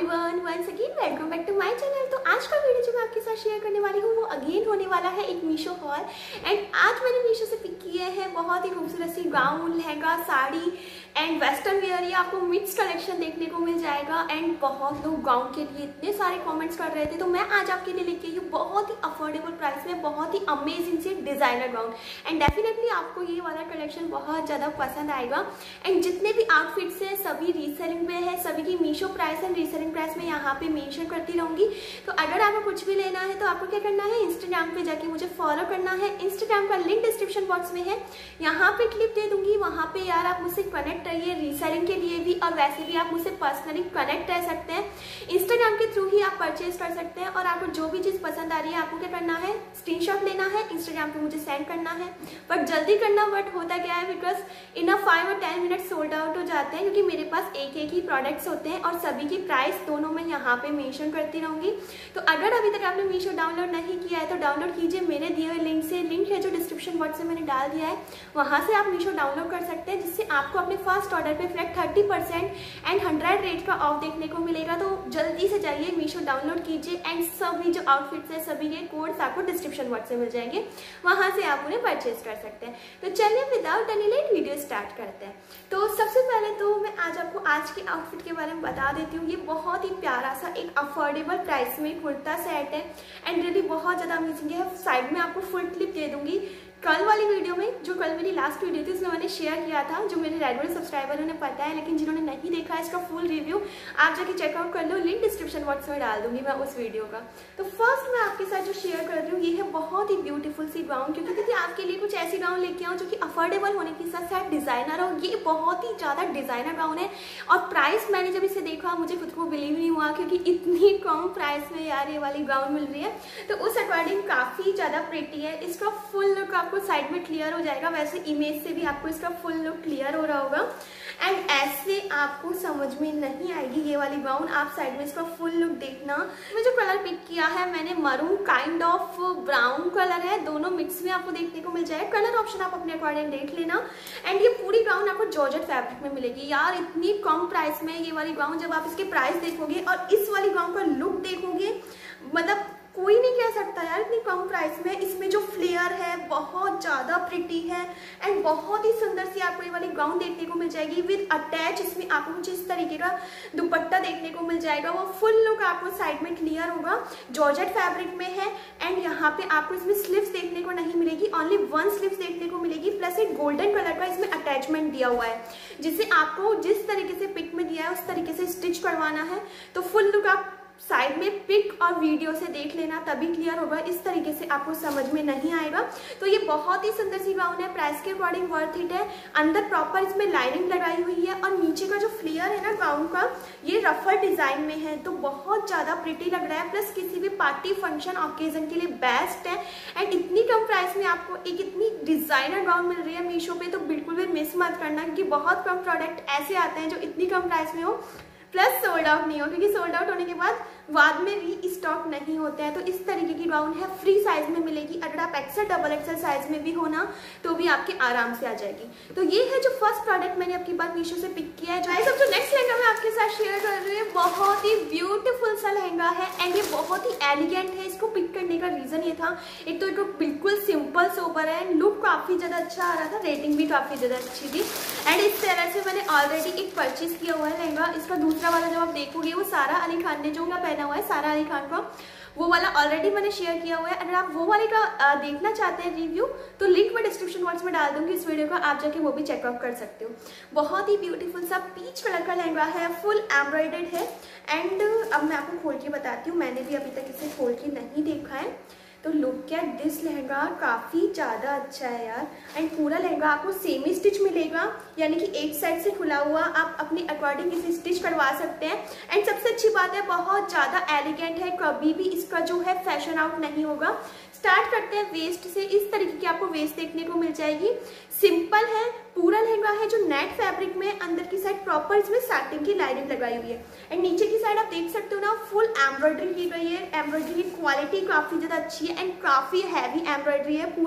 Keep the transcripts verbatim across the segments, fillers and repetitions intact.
Everyone, once again welcome back to my channel. तो आज का वीडियो जो मैं आपके साथ शेयर करने वाली हूँ वो अगेन होने वाला है एक मीशो हॉल। एंड आज मैंने मीशो से पिक किए हैं बहुत ही खूबसूरत सी gown, lehenga, sari and western wear. ये आपको मिक्स कलेक्शन देखने को मिल जाएगा। एंड बहुत लोग गाउन के लिए इतने सारे कॉमेंट्स कर रहे थे, तो मैं आज आपके लिए लेके आई हूँ बहुत ही अफोर्डेबल प्राइस में बहुत ही अमेजिंग से डिजाइनर गाउन। एंड डेफिनेटली आपको ये वाला कलेक्शन बहुत ज़्यादा पसंद आएगा। एंड जितने भी आउटफिट्स हैं सभी रीसेलिंग पे है, सभी की Meesho price and reselling price में यहाँ पे मेंशन करती रहूंगी। तो अगर आपको कुछ भी लेना है तो आपको क्या करना है, इंस्टाग्राम पे जाके मुझे फॉलो करना है। इंस्टाग्राम का लिंक डिस्क्रिप्शन बॉक्स में है, यहाँ पे क्लिप दे दूंगी। वहाँ पे यार आप मुझसे कनेक्ट रहिए रीसेलिंग के लिए भी, और वैसे भी आप मुझसे पर्सनली कनेक्ट रह सकते हैं। इंस्टाग्राम के थ्रू ही आप परचेज कर सकते हैं। और आपको जो भी चीज़ पसंद आ रही है आपको क्या करना है, स्क्रीनशॉट लेना है, इंस्टाग्राम पे मुझे सेंड करना है। बट जल्दी करना, बट होता क्या है बिकॉज इन अ फाइव और टेन मिनट सोल्ड आउट हो जाते हैं, क्योंकि मेरे पास एक एक ही प्रोडक्ट्स होते हैं और सभी की प्राइस दोनों मैं यहाँ पे मेंशन करती रहूंगी। तो अगर अभी तक आपने मीशो डाउनलोड नहीं किया है तो डाउनलोड कीजिए मेरे दिए हुए लिंक से। लिंक है जो डिस्क्रिप्शन बॉक्स में मैंने डाल दिया है, वहाँ से आप मीशो डाउनलोड कर सकते हैं, जिससे आपको अपने फर्स्ट ऑर्डर पे flat thirty percent and hundred rate का ऑफ देखने को मिलेगा। तो जल्दी से जाइए मीशो डाउनलोड कीजिए। एंड सभी जो आउटफिट्स है सभी के कोड्स आपको डिस्क्रिप्शन बॉक्स में मिल जाएंगे, वहाँ से आप उन्हें परचेज कर सकते हैं। तो चलिए without any late video start करते हैं। तो सबसे पहले तो मैं आज आपको आज के आउटफिट के बारे में बता देती हूँ। ये बहुत ही प्यारा सा एक अफोर्डेबल प्राइस में कुर्ता सेट है एंड रियली बहुत ज़्यादा अमेजिंग है। साइड में आपको फुल क्लिप दे दूंगी। कल वाली वीडियो में, जो कल मेरी लास्ट वीडियो थी, उसमें मैंने शेयर किया था, जो मेरे रेगुलर सब्सक्राइबर उन्हें पता है, लेकिन जिन्होंने नहीं देखा है इसका फुल रिव्यू आप जाके चेकआउट कर लो। लिंक डिस्क्रिप्शन बॉक्स में डाल दूंगी मैं उस वीडियो का। तो फर्स्ट मैं आपके साथ जो शेयर कर रही हूँ ये है बहुत ही ब्यूटीफुल सी गाउन, क्योंकि क्योंकि आपके लिए कुछ ऐसी गाउन लेके आऊँ जो कि अफोर्डेबल होने के साथ साथ डिजाइनर हो। ये बहुत ही ज़्यादा डिजाइनर गाउन है और प्राइस मैंने जब इसे देखा मुझे खुद को बिलीव नहीं हुआ, क्योंकि इतनी कम प्राइस में यार ये वाली गाउन मिल रही है। तो उस अकॉर्डिंग काफ़ी ज़्यादा प्रिटी है। इसका फुल लुक आपको साइड में क्लियर हो जाएगा, वैसे इमेज से भी आपको इसका फुल लुक क्लियर हो रहा होगा। एंड ऐसे आपको समझ में नहीं आएगी ये वाली गाउन, आप साइड में इसका फुल लुक देखना। मैं जो कलर पिक किया है मैंने maroon kind of brown colour है, दोनों मिक्स में आपको देखने को मिल जाएगा। कलर ऑप्शन आप अपने अकॉर्डिंग देख लेना। एंड ये पूरी गाउन आपको जॉर्जेट फैब्रिक में मिलेगी। यार इतनी कम प्राइस में ये वाली गाउन, जब आप इसके प्राइस देखोगे और इस वाली गाउन का लुक देखोगे, मतलब कोई नहीं कह सकता यार इतनी कम प्राइस में। इसमें जो फ्लेयर है बहुत ज़्यादा प्रिटी है एंड बहुत ही सुंदर सी आपको ये वाली गाउन देखने को मिल जाएगी विद अटैच। इसमें आपको कुछ इस तरीके का दुपट्टा देखने को मिल जाएगा। वो फुल लुक आपको साइड में क्लियर होगा, जॉर्जेट फैब्रिक में है। एंड यहाँ पे आपको इसमें स्लीव्स देखने को नहीं मिलेगी, ओनली वन स्लीव्स देखने को मिलेगी। प्लस एक गोल्डन कलर का इसमें अटैचमेंट दिया हुआ है, जिसे आपको जिस तरीके से पिक में दिया है उस तरीके से स्टिच करवाना है। तो फुल लुक आप साइड में पिक और वीडियो से देख लेना, तभी क्लियर होगा। इस तरीके से आपको समझ में नहीं आएगा। तो ये बहुत ही सुंदर सी गाउन है, प्राइस के अकॉर्डिंग वर्थ इट है। अंदर प्रॉपर इसमें लाइनिंग लगाई हुई है और नीचे का जो फ्लेयर है ना गाउन का, ये रफल डिजाइन में है, तो बहुत ज्यादा प्रिटी लग रहा है। प्लस किसी भी पार्टी फंक्शन ऑकेजन के लिए बेस्ट है। एंड इतनी कम प्राइस में आपको एक इतनी डिजाइनर गाउन मिल रही है मीशो पे, तो बिल्कुल भी मिस मत करना, क्योंकि बहुत कम प्रोडक्ट ऐसे आते हैं जो इतनी कम प्राइस में हो प्लस सोल्ड आउट नहीं हो, क्योंकि सोल्ड आउट होने के बाद बाद में री स्टॉक नहीं होते हैं। तो इस तरीके की गाउन है, फ्री साइज में मिलेगी। अगर आप एक्सेल डबल एक्सेल साइज में भी हो ना तो भी आपके आराम से आ जाएगी। तो ये है जो फर्स्ट प्रोडक्ट मैंने आपकी बात मीशो से पिक किया है। जो सब जो नेक्स्ट लहंगा मैं आपके साथ शेयर कर रही हूँ, बहुत ही ब्यूटीफुल सा लहंगा है एंड ये बहुत ही एलिगेंट है। इसको पिक करने का रीजन ये था, एक तो एक बिल्कुल सिंपल सोबर है, लुक काफी ज्यादा अच्छा आ रहा था, रेटिंग भी काफी ज्यादा अच्छी थी। एंड इस तरह से मैंने ऑलरेडी एक परचेज किया हुआ है लहंगा। इसका दूसरा वाला जब आप देखोगे वो सारा अली खान ने जो पहना हुआ है, सारा अली खान का, वो वाला ऑलरेडी मैंने शेयर किया हुआ है। अगर आप वो वाले का आ, देखना चाहते हैं रिव्यू तो लिंक मैं डिस्क्रिप्शन बॉक्स में डाल दूंगी इस वीडियो का, आप जाके वो भी चेकआउट कर सकते हो। बहुत ही ब्यूटीफुल सा पीच कलर का लहंगा है, फुल एम्ब्रॉयडर्ड है। एंड अब मैं आपको खोल के बताती हूँ, मैंने भी अभी तक इसे खोल के नहीं देखा है। तो लुक एट दिस लहंगा, काफ़ी ज़्यादा अच्छा है यार। एंड पूरा लहंगा आपको सेमी स्टिच मिलेगा, यानी कि एक साइड से खुला हुआ, आप अपने अकॉर्डिंग इसे स्टिच करवा सकते हैं। एंड सबसे अच्छी बात है बहुत ज़्यादा एलिगेंट है, कभी भी इसका जो है फैशन आउट नहीं होगा। स्टार्ट करते हैं वेस्ट से। इस तरीके की आपको वेस्ट देखने को मिल जाएगी, सिंपल है। पूरा लहंगा है जो नेट फैब्रिक में, अंदर की साइड प्रॉपर इसमें सैटिन की लाइनिंग लगाई हुई है। एंड नीचे की साइड आप देख सकते हो ना, फुल एम्ब्रॉयडरी की गई है। एम्ब्रॉयडरी की क्वालिटी काफी ज्यादा अच्छी है एंड काफी हैवी एम्ब्रॉयडरी है, पूरी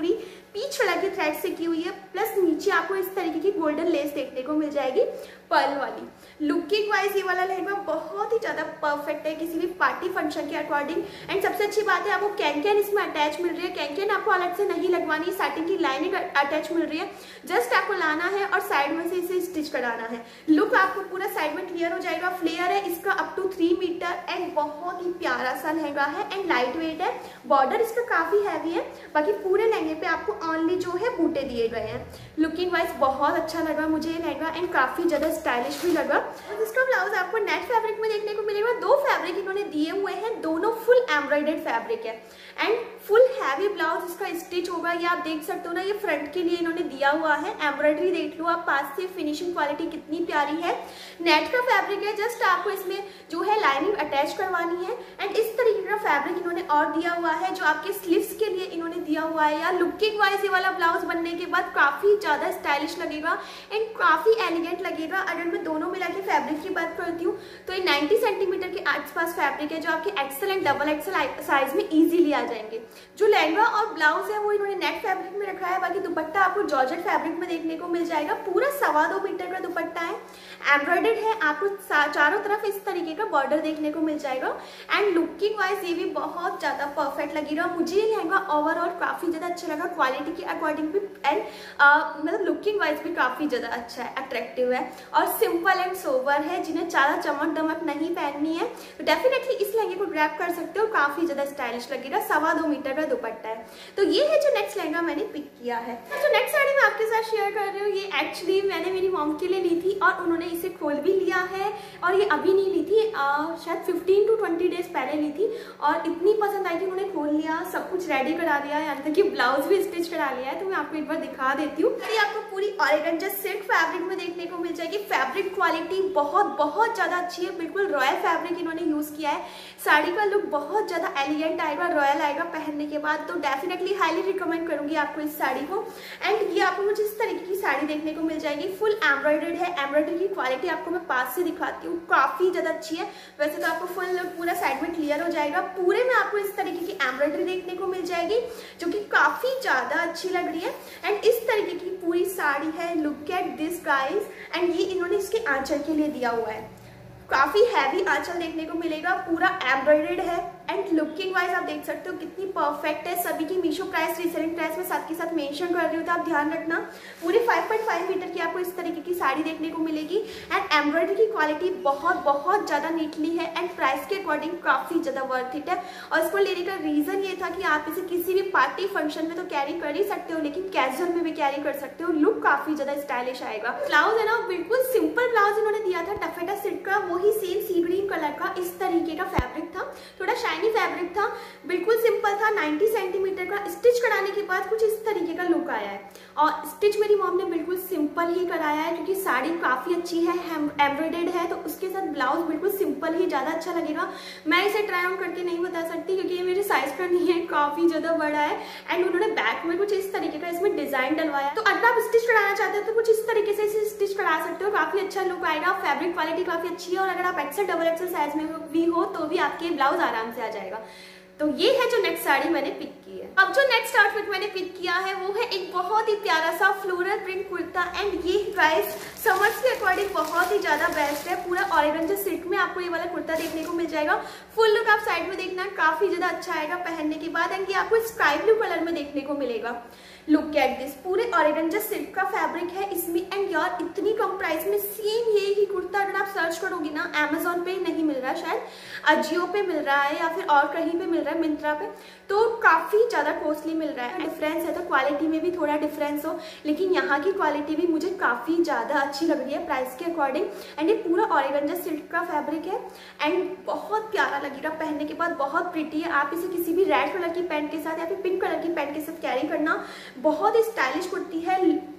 पीच कलर की थ्रेड से की हुई है, प्लस नीचे आपको इस तरीके की गोल्डन लेस देखने को मिल जाएगी पर्ल वाली। लुकिंग वाइज ये वाला लहंगा बहुत ही ज्यादा परफेक्ट है किसी भी पार्टी फंक्शन के अकॉर्डिंग। एंड सबसे अच्छी बात है आपको कैन-कैन इसमें अटैच मिल रही है। कैन-कैन आपको अलग से नहीं लगवानी, साटिन की लाइनिंग अटैच मिल रही है, जस्ट आपको लाना है और साइड में से इसे स्टिच कराना है। लुक आपको पूरा साइड में क्लियर हो जाएगा। फ्लेयर है इसका up to three metre and बहुत ही प्यारा सा लहंगा है एंड लाइट वेट है। बॉर्डर इसका काफी हैवी है, बाकी पूरे लहंगे पे आपको ओनली जो है बूटे दिए गए हैं। लुकिंग वाइज बहुत अच्छा लगा मुझे ये लहंगा एंड काफी ज्यादा स्टाइलिश भी लगा। और इसका ब्लाउज आपको नेट फैब्रिक में देखने को मिलेगा। दो फैब्रिक इन्होंने दिए हुए हैं, दोनों फुल एम्ब्रॉयडर्ड फैब्रिक है एंड फुल हैवी ब्लाउज इसका स्टिच होगा। ये आप देख सकते हो ना, ये फ्रंट के लिए इन्होंने दिया हुआ है। एम्ब्रॉयडरी देख लो आप पास से, फिनिशिंग क्वालिटी कितनी प्यारी है। नेट का फैब्रिक है, जस्ट आपको इसमें जो है लाइनिंग अटैच करवानी है एंड इस तरीके का फैब्रिक इन्होंने और दिया हुआ है जो आपके स्लीव्स के लिए इन्होंने दिया हुआ है। यार लुकिंग वाइज ये वाला ब्लाउज बनने के बाद काफी ज्यादा स्टाइलिश लगेगा एंड काफी एलिगेंट लगेगा। अगर मैं दोनों मिला के फैब्रिक की बात करती हूँ तो ये नाइन्टी सेंटीमीटर के आसपास फैब्रिक है जो आपके XL and double XL size में इजीली आ जाएंगे। जो लहंगा और ब्लाउज है वो इन्होंने नेट फैब्रिक में रखा है, बाकी दुपट्टा आपको जॉर्जेट फैब्रिक में देखने को मिल जाएगा। पूरा सवा दो मीटर का दुपट्टा है, एम्ब्रॉयडर्ड है, आपको चारों तरफ इस तरीके का बॉर्डर देखने को मिल जाएगा एंड लुकिंग वाइज ये भी बहुत ज्यादा परफेक्ट लगेगा। मुझे ये लहंगा ओवरऑल काफी ज्यादा अच्छा लगा, क्वालिटी के अकॉर्डिंग भी एंड मतलब लुकिंग वाइज भी काफी ज्यादा अच्छा है, अट्रैक्टिव है और सिंपल एंड सोबर है। जिन्हें ज्यादा चमक दमक नहीं पहननी है तो डेफिनेटली इस लहंगे को ग्रैब कर सकते हो, काफी ज्यादा स्टाइलिश लगेगा। सवा दो मीटर का दुपट्टा है। तो ये है जो नेक्स्ट लहंगा मैंने पिक किया है। जो नेक्स्ट साड़ी मैं आपके साथ शेयर कर रही हूँ ये एक्चुअली मैंने मेरी मॉम के लिए ली थी और उन्होंने इसे खोल भी लिया है और ये अभी नहीं ली थी, आ, शायद फिफ्टीन टू ट्वेंटी डेज पहले ली थी और इतनी पसंद आई कि उन्होंने खोल लिया, सब कुछ रेडी करा दिया, यहाँ तक कि ब्लाउज भी स्टिच करा लिया है। तो मैं आपको एक बार दिखा देती हूँ। ये आपको पूरी ऑर्गेन्जा सिल्क फैब्रिक में देखने को मिल जाएगी। फैब्रिक क्वालिटी बहुत बहुत ज्यादा अच्छी है, बिल्कुल रॉयल फैब्रिक इन्होंने यूज किया है। साड़ी का लुक बहुत ज्यादा एलिगेंट आएगा, रॉयल आएगा पहनने के बाद, तो डेफिनेटली हाईली रिकमेंड करूंगी आपको इस साड़ी को। एंड ये आपको मुझे इस तरीके की साड़ी देखने को मिल जाएगी, फुल एम्ब्रॉयडर्ड है। एम्ब्रॉयडरी की क्वालिटी आपको मैं पास से दिखाती हूँ, काफी ज्यादा अच्छी है। वैसे तो आपको फुल लुक पूरा साइड में क्लियर हो जाएगा। पूरे में आपको इस तरीके की एम्ब्रॉयडरी देखने को मिल जाएगी जो कि काफी ज्यादा अच्छी लग रही है एंड इस तरीके की पूरी साड़ी है। Look at this guys and ये इन्होंने इसके आंचल के लिए दिया हुआ है, काफी हैवी आंचल देखने को मिलेगा, पूरा एम्ब्रॉयडर्ड है एंड लुकिंग वाइज आप देख सकते हो कितनी परफेक्ट है। सभी की मीशो प्राइस रीसेलिंग प्राइस में साथ के साथ मेंशन कर रही हूँ, तो आप ध्यान रखना। पूरे फाइव पॉइंट फाइव मीटर की आपको इस तरीके की साड़ी देखने को मिलेगी एंड एम्ब्रॉयडरी की क्वालिटी बहुत बहुत ज्यादा नीटली है एंड प्राइस के अकॉर्डिंग काफी ज्यादा वर्थ इट है। और इसको लेने का रीजन ये था कि आप इसे किसी भी पार्टी फंक्शन में तो कैरी कर ही सकते हो, लेकिन कैजुअल में भी कैरी कर सकते हो। लुक काफी ज्यादा स्टाइलिश आएगा। ब्लाउज है ना बिल्कुल सिंपल ब्लाउज इन्होंने दिया था, टफेटा सिल्क का, वही सेम सी ग्रीन कलर का इस तरीके का फैब्रिक था, थोड़ा शाइनी फैब्रिक था, बिल्कुल सिंपल था। नाइन्टी सेंटीमीटर का स्टिच कराने के बाद कुछ इस तरीके का लुक आया है और स्टिच मेरी मॉम ने बिल्कुल सिंपल ही कराया है क्योंकि साड़ी काफी अच्छी है, एम्ब्रॉयडर्ड है, तो उसके साथ ब्लाउज बिल्कुल सिंपल ही ज्यादा अच्छा लगेगा। मैं इसे ट्राई ऑन करके नहीं बता सकती क्योंकि ये मेरे साइज का नहीं है, काफी ज्यादा बड़ा है एंड उन्होंने बैक में कुछ इस तरीके का इसमें डिजाइन डलवाया। तो अगर आप स्टिच कराना चाहते हो तो कुछ इस तरीके से इसे स्टिच करा सकते हो, काफी अच्छा लुक आएगा। फैब्रिक क्वालिटी काफी अच्छी है और अगर आप एक्सेल डबल एक्सेल साइज में भी हो तो भी आपके ब्लाउज आराम से आ जाएगा। तो ये है जो नेक्स्ट साड़ी मैंने पिक की है। अब जो नेक्स्ट आउटफिट मैंने पिक किया है वो है एक बहुत ही प्यारा सा फ्लोरल प्रिंट कुर्ता एंड ये गाइस समर्स के अकॉर्डिंग बहुत ही ज्यादा बेस्ट है। पूरा ऑर्गेन्जा सिल्क में आपको ये वाला कुर्ता देखने को मिल जाएगा। फुल लुक आप साइड में देखना, काफी ज्यादा अच्छा आएगा पहनने के बाद एंड ये आपको स्काई ब्लू कलर में देखने को मिलेगा। लुक एट दिस, पूरे ऑर्गेन्जा सिल्क का फैब्रिक है इसमें एंड यार इतनी कम प्राइस में सेम ये ही कुर्ता अगर आप सर्च करोगी ना, अमेजोन पे नहीं मिल रहा, शायद अजियो पे मिल रहा है या फिर और कहीं पे मिल रहा है, मिंत्रा पे, तो काफी ज्यादा कॉस्टली मिल रहा है। डिफरेंस है तो क्वालिटी में भी थोड़ा डिफरेंस हो, लेकिन यहाँ की क्वालिटी भी मुझे काफी ज्यादा अच्छी लग रही है प्राइस के अकॉर्डिंग एंड ये पूरा ऑर्गेन्जा सिल्क का फैब्रिक है एंड बहुत प्यारा लगेगा पहनने के बाद, बहुत प्रिटी है। आप इसे किसी भी रेड कलर की पैंट के साथ या फिर पिंक कलर की पैंट के साथ कैरी करना, बहुत ही स्टाइलिश कुर्ती है।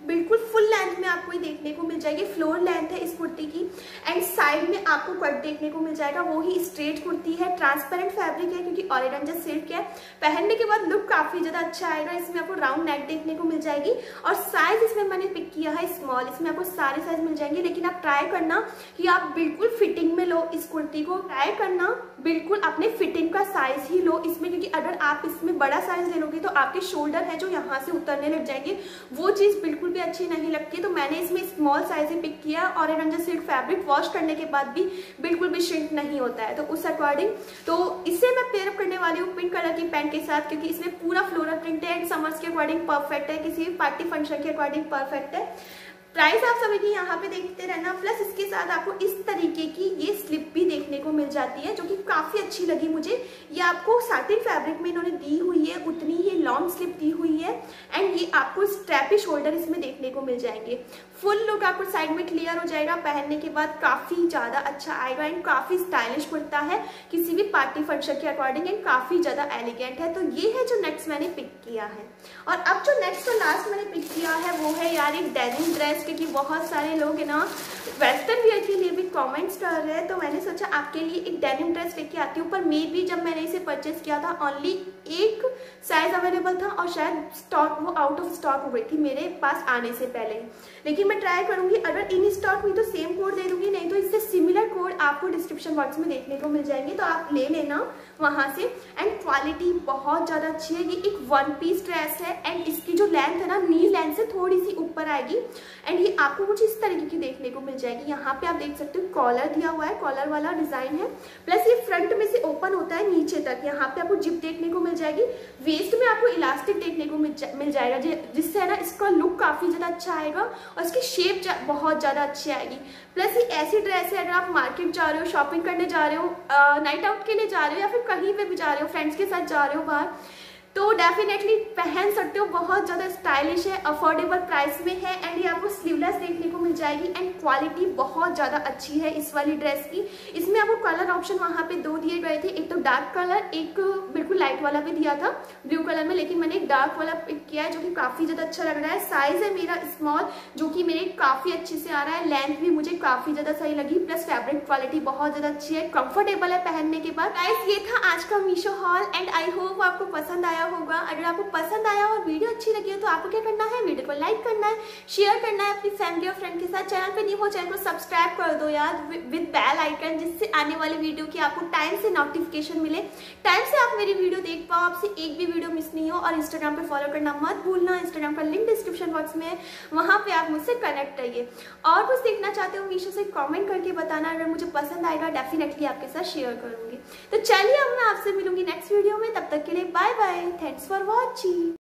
बिल्कुल फुल लेंथ में आपको ये देखने को मिल जाएगी। फ्लोर लेंथ है इस कुर्ती की एंड साइड में आपको कट देखने को मिल जाएगा, वो ही स्ट्रेट कुर्ती है। ट्रांसपेरेंट फैब्रिक है क्योंकि ऑरेंज सिल्क है। पहनने के बाद लुक काफी ज्यादा अच्छा आएगा। इसमें आपको राउंड नेक देखने को मिल जाएगी और साइज इसमें मैंने पिक किया है स्मॉल। इसमें आपको सारे साइज मिल जाएंगे, लेकिन आप ट्राई करना कि आप बिल्कुल फिटिंग में लो इस कुर्ती को। ट्राई करना बिल्कुल अपने फिटिंग का साइज ही लो इसमें, क्योंकि अगर आप इसमें बड़ा साइज ले लोगे तो आपके शोल्डर है जो यहाँ से उतरने लग जाएंगे, वो चीज बिल्कुल भी अच्छी नहीं लगती। तो मैंने इसमें स्मॉल साइज ही पिक किया और ऑरेंज सिल्क फैब्रिक वॉश करने के बाद भी बिल्कुल भी श्रिंक नहीं होता है, तो उस अकॉर्डिंग तो इससे मैं पेयर अप करने वाली हूँ पिंक कलर की पैंट के साथ, क्योंकि इसमें पूरा फ्लोरल प्रिंट है एंड समर्स के अकॉर्डिंग परफेक्ट है, किसी भी पार्टी फंक्शन के अकॉर्डिंग परफेक्ट है। प्राइस आप सभी की यहाँ पे देखते रहना। प्लस इसके साथ आपको इस तरीके की ये स्लिप भी देखने को मिल जाती है, जो कि काफी अच्छी लगी मुझे। ये आपको साटिन फैब्रिक में इन्होंने दी हुई है, उतनी ही लॉन्ग स्लिप दी हुई है एंड ये आपको स्ट्रैपी शोल्डर इसमें देखने को मिल जाएंगे। फुल लुक आपको साइड में क्लियर हो जाएगा, पहनने के बाद काफी ज्यादा अच्छा आएगा एंड काफी स्टाइलिश कुर्ता है किसी भी पार्टी फंक्शन के अकॉर्डिंग एंड काफी ज्यादा एलिगेंट है। तो ये है जो नेक्स्ट मैंने पिक किया है। और अब जो नेक्स्ट और लास्ट मैंने पिक किया है वो है यार एक डेनिम ड्रेस, क्योंकि बहुत सारे लोग है ना वेस्टर्न वियर के लिए भी कमेंट्स कर रहे हैं, तो मैंने सोचा आपके लिए एक डेनिम ड्रेस लेके आती हूँ। पर मे भी जब मैंने इसे परचेस किया था ओनली एक साइज अवेलेबल था और शायद स्टॉक वो आउट ऑफ स्टॉक हो गई थी मेरे पास आने से पहले, लेकिन मैं ट्राई करूंगी अगर इन स्टॉक हुई तो सेम कोड दे दूंगी, नहीं तो इससे सिमिलर कोड आपको डिस्क्रिप्शन बॉक्स में देखने को मिल जाएंगे, तो आप ले लेना वहां से। एंड क्वालिटी बहुत ज्यादा अच्छी है। ये एक वन पीस ड्रेस है एंड इसकी जो लेंथ है ना नी लेंथ से थोड़ी सी ऊपर आएगी एंड ये आपको कुछ इस तरीके की देखने को मिल जाएगी। यहाँ पे आप देख सकते हो कॉलर दिया हुआ है, कॉलर वाला डिजाइन है। प्लस ये फ्रंट में से ओपन होता है नीचे तक, यहाँ पे आपको जिप देखने को मिल जाएगी। वेस्ट में आपको इलास्टिक देखने को मिल जाएगा, जिससे है ना इसका लुक काफी ज्यादा अच्छा आएगा और इसकी शेप बहुत ज्यादा अच्छी आएगी। प्लस ये ऐसी ड्रेस है अगर आप मार्केट जा रहे हो, शॉपिंग करने जा रहे हो, नाइट आउट के लिए जा रहे हो या फिर कहीं पे भी जा रहे हो, फ्रेंड्स के साथ जा रहे हो बाहर, तो डेफिनेटली पहन सकते हो। बहुत ज़्यादा स्टाइलिश है, अफोर्डेबल प्राइस में है एंड ये आपको स्लीवलेस देखने को मिल जाएगी एंड क्वालिटी बहुत ज़्यादा अच्छी है इस वाली ड्रेस की। इसमें आपको कलर ऑप्शन वहाँ पे दो दिए गए थे, एक तो डार्क कलर, एक बिल्कुल लाइट वाला भी दिया था ब्लू कलर में, लेकिन मैंने एक डार्क वाला पिक किया है जो कि काफ़ी ज़्यादा अच्छा लग रहा है। साइज़ है मेरा स्मॉल, जो कि मेरे काफ़ी अच्छे से आ रहा है। लेंथ भी मुझे काफ़ी ज़्यादा सही लगी, प्लस फैब्रिक क्वालिटी बहुत ज़्यादा अच्छी है, कंफर्टेबल है पहनने के बाद। गाइस ये था आज का Meesho haul and I hope आपको पसंद आया होगा। अगर आपको पसंद आया और वीडियो अच्छी लगी हो तो आपको क्या करना है, वीडियो को लाइक करना है, शेयर करना है अपनी फैमिली और फ्रेंड के साथ। चैनल पे न्यू हो चैनल को सब्सक्राइब कर दो यार विद बेल आइकन, जिससे आने वाली वीडियो की आपको टाइम से नोटिफिकेशन मिले, टाइम से आप मेरी वीडियो देख पाओ, आपसे एक भी वीडियो मिस नहीं हो। और इंस्टाग्राम पे फॉलो करना मत भूलना, इंस्टाग्राम का लिंक डिस्क्रिप्शन बॉक्स में है, वहां पे आप मुझसे कनेक्ट रहिए। और कुछ देखना चाहते हो मीशो से कॉमेंट करके बताना, अगर मुझे पसंद आएगा डेफिनेटली आपके साथ शेयर करूंगी। तो चलिए अब मैं आपसे मिलूंगी नेक्स्ट वीडियो में, तब तक के लिए bye bye, thanks for watching.